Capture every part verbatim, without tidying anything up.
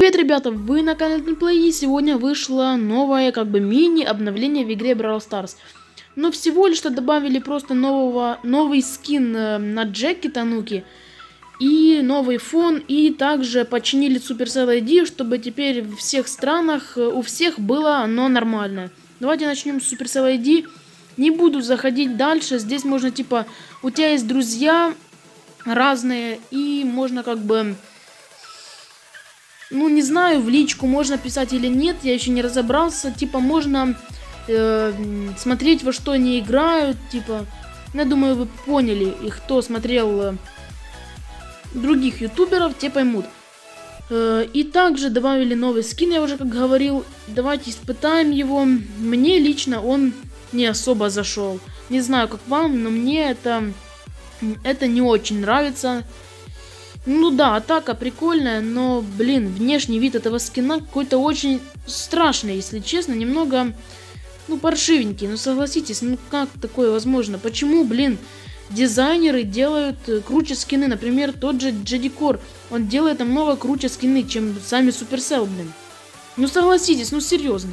Привет, ребята, вы на канале Gameplay, и сегодня вышло новое, как бы, мини-обновление в игре Brawl Stars. Но всего лишь что добавили просто нового, новый скин на Джеки Тануки и новый фон, и также починили Supercell ай ди, чтобы теперь в всех странах у всех было оно нормальное. Давайте начнем с Supercell ай ди. Не буду заходить дальше, здесь можно, типа, у тебя есть друзья разные, и можно, как бы... Ну, не знаю, в личку можно писать или нет, я еще не разобрался. Типа, можно э, смотреть, во что они играют, типа... Я думаю, вы поняли, и кто смотрел э, других ютуберов, те поймут. Э, и также добавили новый скин, я уже как говорил. Давайте испытаем его. Мне лично он не особо зашел. Не знаю, как вам, но мне это, это не очень нравится. Ну да, атака прикольная, но, блин, внешний вид этого скина какой-то очень страшный, если честно, немного, ну, паршивенький. Ну, согласитесь, ну как такое возможно? Почему, блин, дизайнеры делают круче скины? Например, тот же Джедикор, он делает намного круче скины, чем сами Supercell, блин. Ну, согласитесь, ну, серьезно.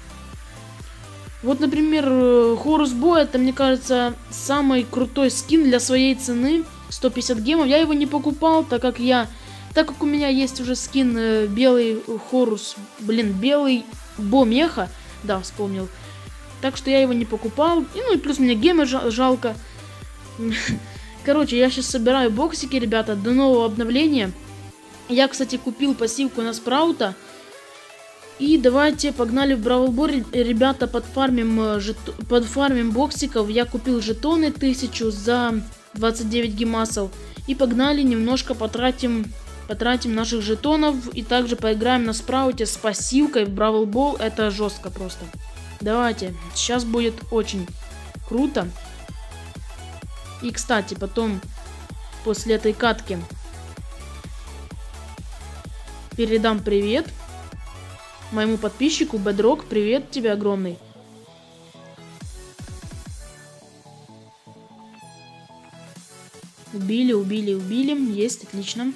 Вот, например, Horus Boy, это, мне кажется, самый крутой скин для своей цены. сто пятьдесят гемов. Я его не покупал, так как я... Так как у меня есть уже скин э, белый Хорус... Блин, белый Бомеха. Да, вспомнил. Так что я его не покупал. И, ну и плюс мне гемы жал, жалко. Короче, я сейчас собираю боксики, ребята, до нового обновления. Я, кстати, купил пассивку на Спраута. И давайте погнали в Бравл Бой, ребята, подфармим, жет... подфармим боксиков. Я купил жетоны тысячу за двадцать девять гемасов. И погнали, немножко потратим, потратим наших жетонов. И также поиграем на Спрауте с пассивкой в Бравл Бол. Это жестко просто. Давайте, сейчас будет очень круто. И, кстати, потом, после этой катки, передам привет моему подписчику Бедрок. Привет тебе огромный. Убили, убили, убили. Есть, отлично.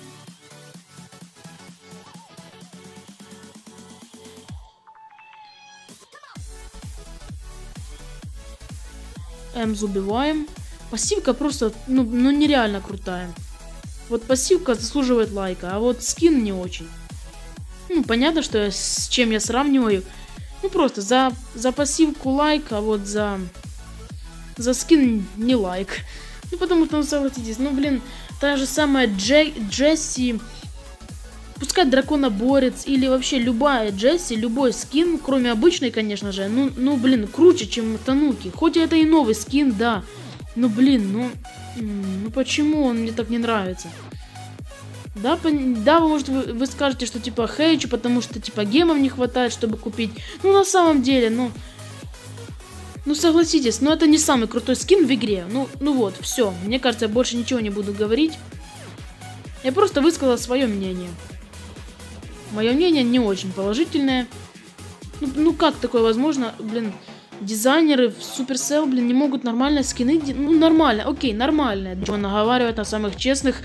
Эмз убиваем. Пассивка просто, ну, ну нереально крутая. Вот пассивка заслуживает лайка, а вот скин не очень. Ну, понятно, что я, с чем я сравниваю. Ну, просто за, за пассивку лайк, а вот за, за скин не лайк. Ну, потому что, ну, согласитесь, ну, блин, та же самая Дже, Джесси, пускай драконоборец или вообще любая Джесси, любой скин, кроме обычной, конечно же, ну, ну, блин, круче, чем Тануки. Хоть это и новый скин, да, но, блин, ну, ну, почему он мне так не нравится? Да, да, может, вы, вы скажете, что, типа, хейчу, потому что, типа, гемов не хватает, чтобы купить. Ну, на самом деле, ну... Ну, согласитесь, но это не самый крутой скин в игре. Ну, ну вот, все. Мне кажется, я больше ничего не буду говорить. Я просто высказала свое мнение. Мое мнение не очень положительное. Ну, ну как такое возможно? Блин, дизайнеры в Supercell, блин, не могут нормально скины... Ну, нормально, окей, нормально. Чего наговаривать на самых честных...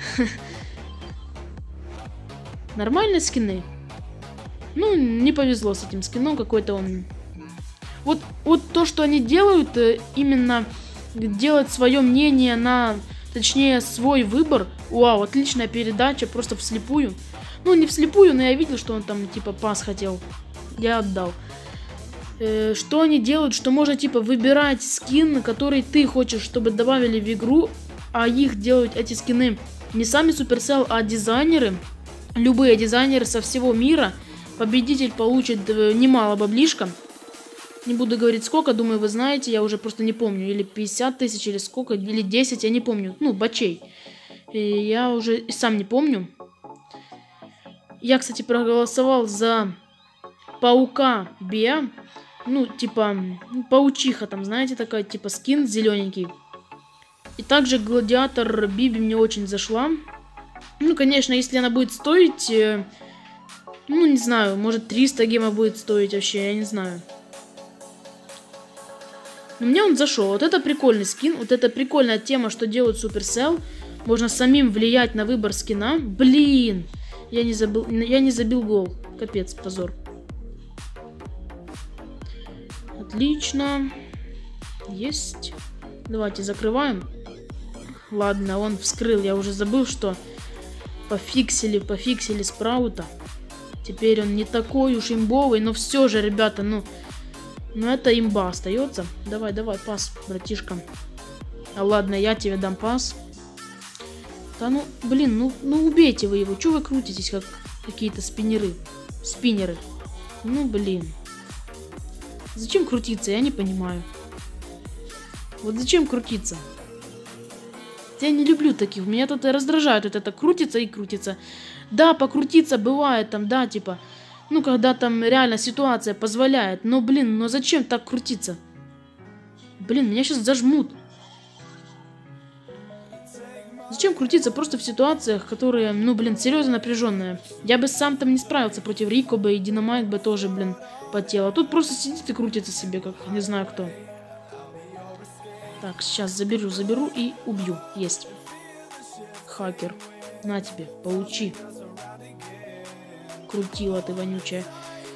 Нормальные скины. Ну, не повезло с этим скином, какой-то он... Вот, вот то, что они делают, именно делать свое мнение на... Точнее, свой выбор. Вау, отличная передача, просто вслепую. Ну, не вслепую, но я видел, что он там, типа, пас хотел. Я отдал. Э, что они делают, что можно, типа, выбирать скин, который ты хочешь, чтобы добавили в игру, а их делают, эти скины, не сами Supercell, а дизайнеры. Любые дизайнеры со всего мира. Победитель получит немало баблишка. Не буду говорить сколько, думаю, вы знаете. Я уже просто не помню. Или пятьдесят тысяч, или сколько, или десять, я не помню. Ну, бачей. И я уже сам не помню. Я, кстати, проголосовал за паука Беа. Ну, типа, паучиха там, знаете, такая, типа, скин зелененький. И также гладиатор Биби мне очень зашла. Ну, конечно, если она будет стоить, э, ну, не знаю, может триста гема будет стоить вообще, я не знаю. Но мне он зашел. Вот это прикольный скин, вот это прикольная тема, что делают Supercell. Можно самим влиять на выбор скина. Блин, Я не забыл, я не забил гол. Капец, позор. Отлично. Есть. Давайте закрываем. Ладно, он вскрыл. Я уже забыл, что пофиксили, пофиксили Спраута. Теперь он не такой уж имбовый, но все же, ребята, ну... Ну это имба остается. Давай, давай, пас, братишка. А ладно, я тебе дам пас. Да ну, блин, ну, ну убейте вы его. Чего вы крутитесь, как какие-то спиннеры? Спиннеры. Ну, блин. Зачем крутиться, я не понимаю. Вот зачем крутиться? Я не люблю таких. Меня тут раздражает вот это крутится и крутится. Да, покрутиться бывает там, да, типа... Ну, когда там реально ситуация позволяет. Но, блин, ну зачем так крутиться? Блин, меня сейчас зажмут. Зачем крутиться просто в ситуациях, которые, ну, блин, серьезно напряженные? Я бы сам там не справился против Рико бы, и Динамайт бы тоже, блин, потел. А тут просто сидит и крутится себе, как не знаю кто. Так, сейчас заберу, заберу и убью. Есть. Хакер. На тебе, получи. Крутила ты, вонючая.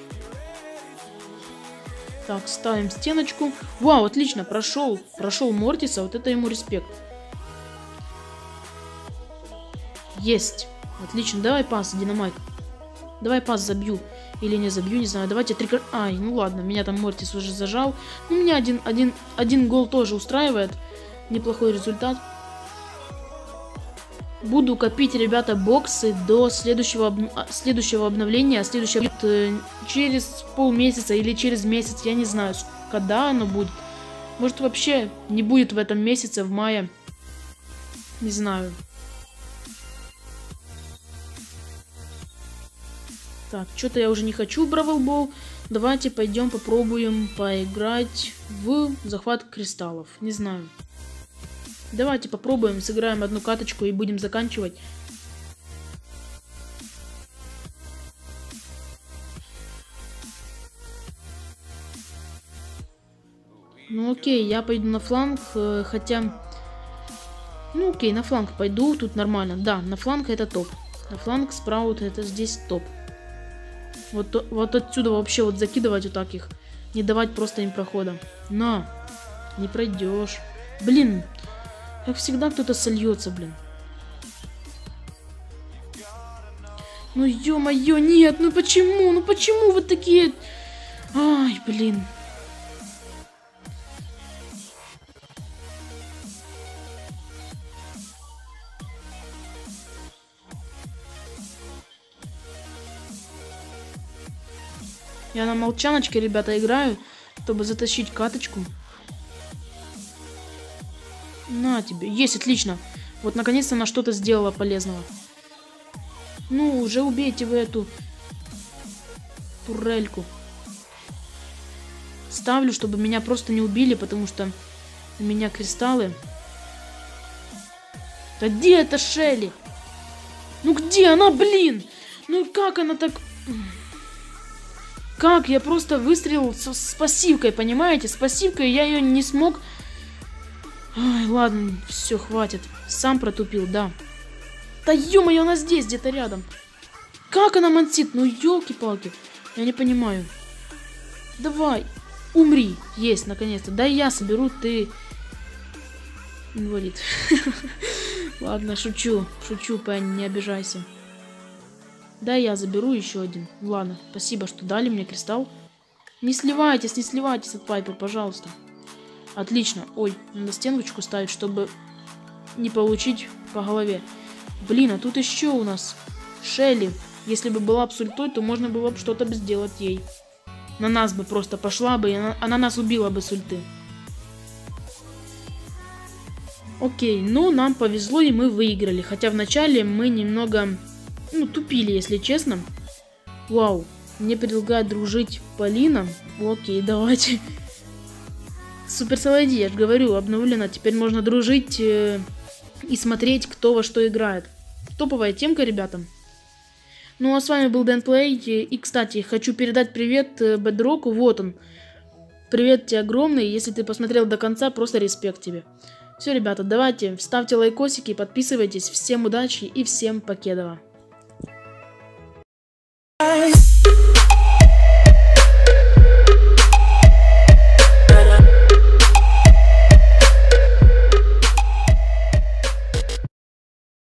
Так, ставим стеночку. Вау, отлично, прошел. Прошел Мортиса, вот это ему респект. Есть. Отлично, давай пас, Динамайт. Давай пас забью. Или не забью, не знаю. Давайте три... Ай, ну ладно, меня там Мортис уже зажал. Ну, меня один, один, один гол тоже устраивает. Неплохой результат. Буду копить, ребята, боксы до следующего, об... следующего обновления. Следующее будет э, через полмесяца или через месяц. Я не знаю, когда оно будет. Может, вообще не будет в этом месяце, в мае. Не знаю. Так, что-то я уже не хочу в Бравл Бол. Давайте пойдем попробуем поиграть в захват кристаллов. Не знаю. Давайте попробуем, сыграем одну каточку и будем заканчивать. Ну окей, я пойду на фланг, хотя... Ну окей, на фланг пойду, тут нормально. Да, на фланг это топ. На фланг Спраут это здесь топ. Вот, вот отсюда вообще вот закидывать вот так их. Не давать просто им прохода. На, не пройдешь. Блин. Как всегда кто-то сольется, блин. Ну ё-моё, нет, ну почему? Ну почему вы такие... Ай, блин. Я на молчаночке, ребята, играю, чтобы затащить каточку. На тебе. Есть, отлично. Вот, наконец-то она что-то сделала полезного. Ну, уже убейте вы эту турельку. Ставлю, чтобы меня просто не убили, потому что у меня кристаллы. Да где эта Шелли? Ну где она, блин? Ну как она так... Как? Я просто выстрелил с, с пассивкой, понимаете? С пассивкой я ее не смог... Ай, ладно, все, хватит. Сам протупил, да. Да ё-моё, она здесь, где-то рядом. Как она мансит? Ну, ёлки-палки. Я не понимаю. Давай, умри. Есть, наконец-то. Да я соберу, ты... Инвалид. Ладно, шучу. Шучу, Пенни, не обижайся. Да я заберу еще один. Ладно, спасибо, что дали мне кристалл. Не сливайтесь, не сливайтесь от Пайпер, пожалуйста. Отлично. Ой, надо стеночку ставить, чтобы не получить по голове. Блин, а тут еще у нас Шелли. Если бы была бы с ультой, то можно было бы что-то бы сделать ей. На нас бы просто пошла бы, и она, она нас убила бы с ульты. Окей, ну нам повезло, и мы выиграли. Хотя вначале мы немного, ну, тупили, если честно. Вау, мне предлагают дружить Полина. Окей, давайте. Суперсел ай ди, я же говорю, обновлено. Теперь можно дружить э, и смотреть, кто во что играет. Топовая темка, ребята. Ну, а с вами был Дэнплей. И, кстати, хочу передать привет Бэдроку. Вот он. Привет тебе огромный. Если ты посмотрел до конца, просто респект тебе. Все, ребята, давайте, ставьте лайкосики, подписывайтесь. Всем удачи и всем покедова.